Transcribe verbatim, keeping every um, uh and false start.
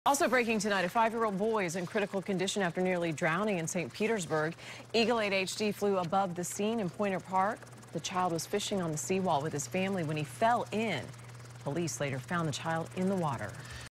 Also breaking tonight, a five-year-old boy is in critical condition after nearly drowning in Saint Petersburg. Eagle eight H D flew above the scene in Pointer Park. The child was fishing on the seawall with his family when he fell in. Police later found the child in the water.